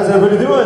How's everybody doing?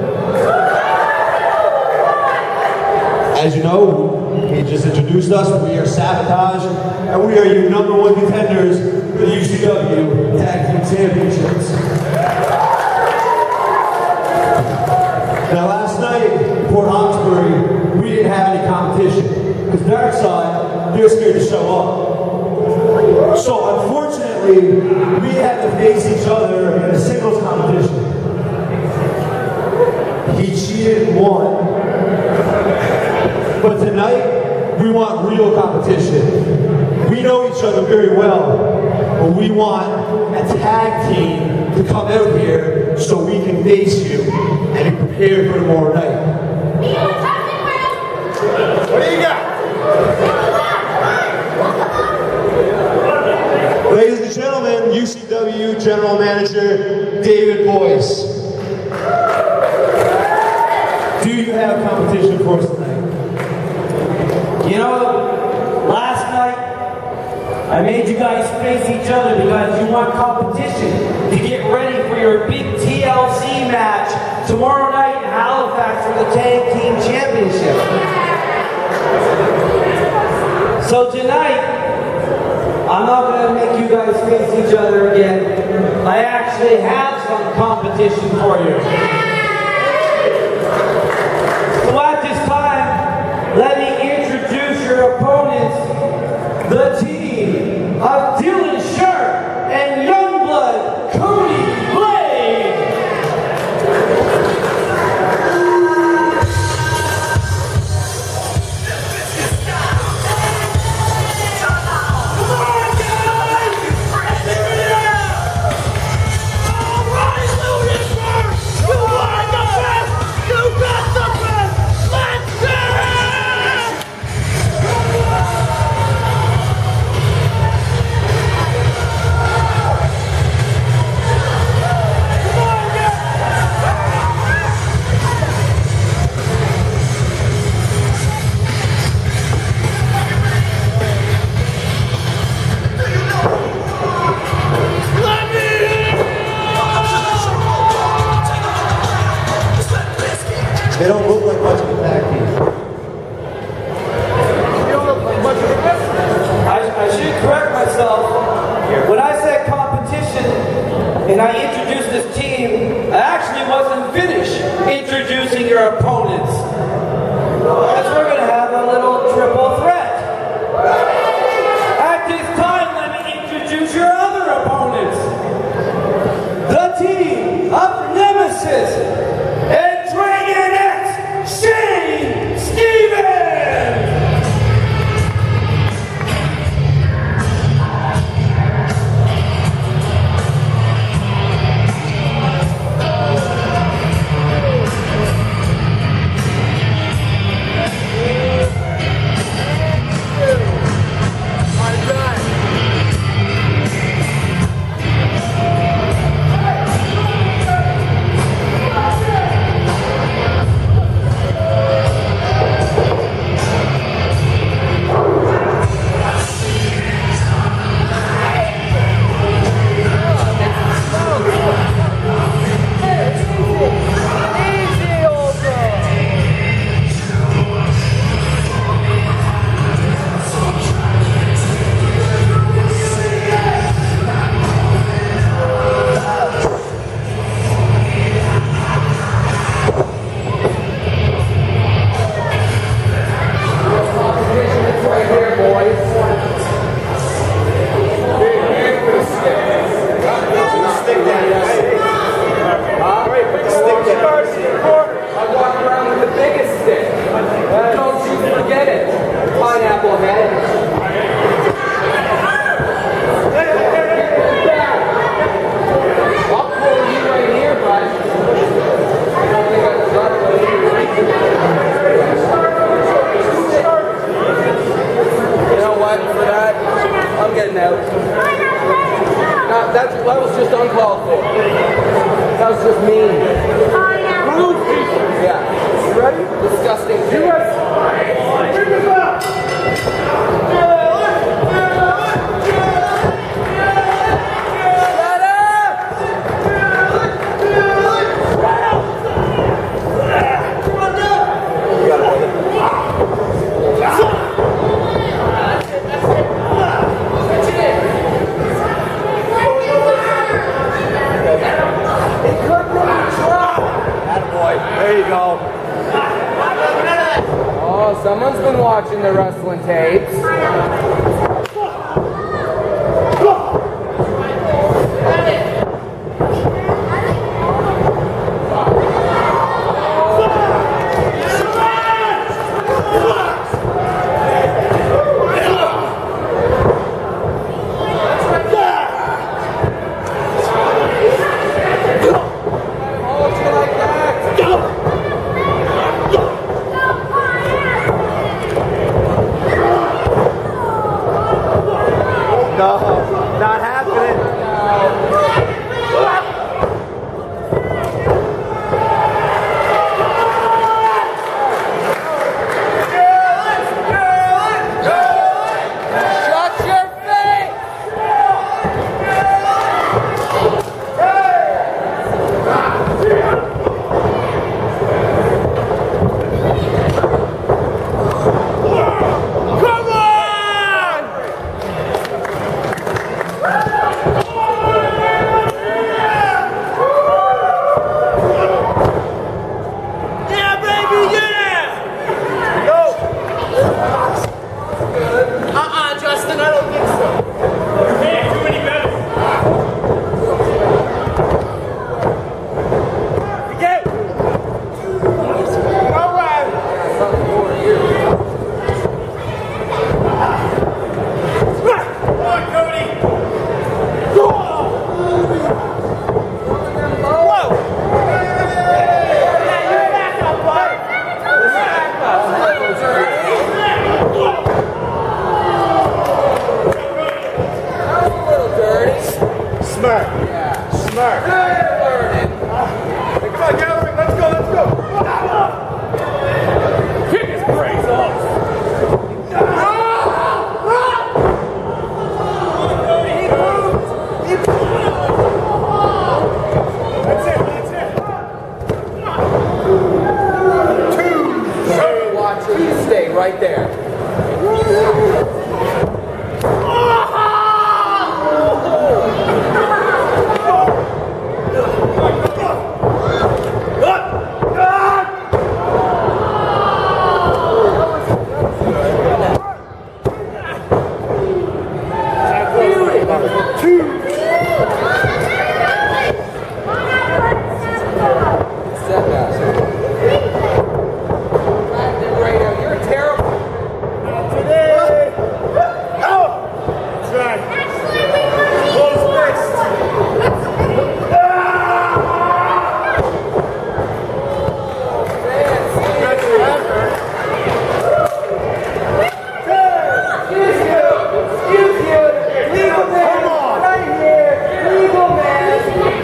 As you know, he just introduced us. We are Sabotage, and we are your #1 contenders for the UCW Tag Team Championships. Now, last night in Port Hawkesbury, we didn't have any competition because Darkside, they're scared to show up. So, unfortunately, we had to face each other in a singles competition. He cheated and won. But tonight, we want real competition. We know each other very well, but we want a tag team to come out here so we can face you and be prepared for tomorrow night. What do you got? Ladies and gentlemen, UCW General Manager David Boyce. Do you have competition for us tonight? You know, last night I made you guys face each other because you want competition to get ready for your big TLC match tomorrow night in Halifax for the Tag Team Championship. So tonight, I'm not going to make you guys face each other again. I actually have some competition for you. So at this time, let me introduce your opponents, the team of Dylan Sharp and Youngblood Cody Blade. They don't look like much of a tag team. I should correct myself. When I said competition and I introduced this team, I actually wasn't finished introducing your opponents. Because we're going to have a little triple threat. At this time, let me introduce your other opponents. The team of Nemesis and Dragon X, Shane Stevens! That was just uncalled for. That was just mean. Rude people. Yeah. You ready? Disgusting. You ready? Bring this up! Shut up! watching the wrestling tapes. Not happening. Shut your face! Come on! Yeah, baby, yeah! Justin, I don't think so. Hey, too many minutes. Get! All right. Come on, Cody. Whoa! Yeah, you're back up, bud. Back up. Smart. Yeah. Smart. Learning. Come on, Gallagher, let's go, let's go. Kick his brains off. Watch it. You stay right there. You're terrible. Today. Oh! That's right. Close fist. Excuse you. Legal man. Come on. Right here. Legal man.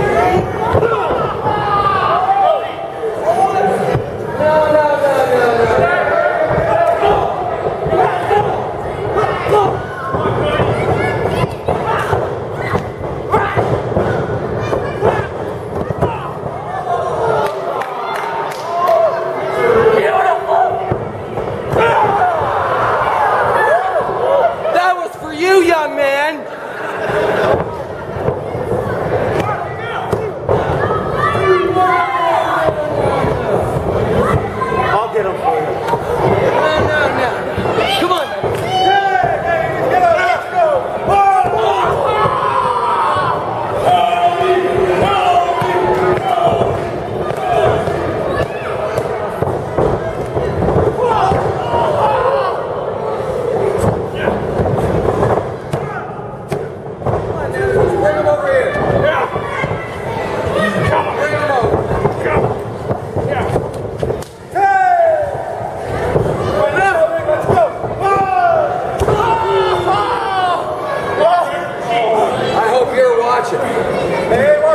That was for you, young man. I'll get him for you. No. Come on. Let's go. Bring him over here. Bring him over. Let's go. I hope you're watching. Hey,